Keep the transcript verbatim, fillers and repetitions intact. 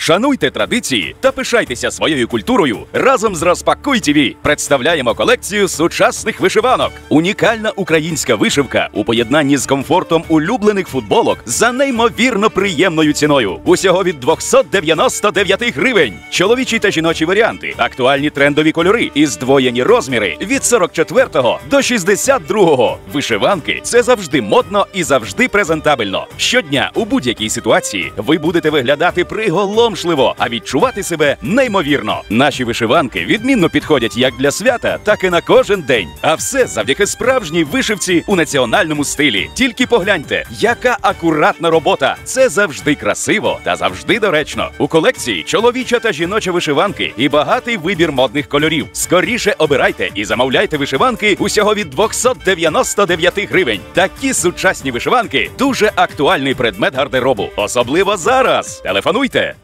Шануйте традиції та пишайтеся своєю культурою разом з Розпакуй ТІВІ. Представляємо колекцію сучасних вишиванок. Унікальна українська вишивка у поєднанні з комфортом улюблених футболок за неймовірно приємною ціною. Усього від двохсот дев'яноста дев'яти гривень. Чоловічі та жіночі варіанти, актуальні трендові кольори і здвоєні розміри від сорок четвертого до шістдесят другого. Вишиванки – це завжди модно і завжди презентабельно. Щодня у будь-якій ситуації ви будете виглядати приголомшливо, а відчувати себе неймовірно. Наші вишиванки відмінно підходять як для свята, так і на кожен день. А все завдяки справжній вишивці у національному стилі. Тільки погляньте, яка акуратна робота. Це завжди красиво та завжди доречно. У колекції чоловіча та жіноча вишиванки і багатий вибір модних кольорів. Скоріше обирайте і замовляйте вишиванки усього від двохсот дев'яноста дев'яти гривень. Такі сучасні вишиванки – дуже актуальний предмет гардеробу. Особливо зараз. Телефонуйте!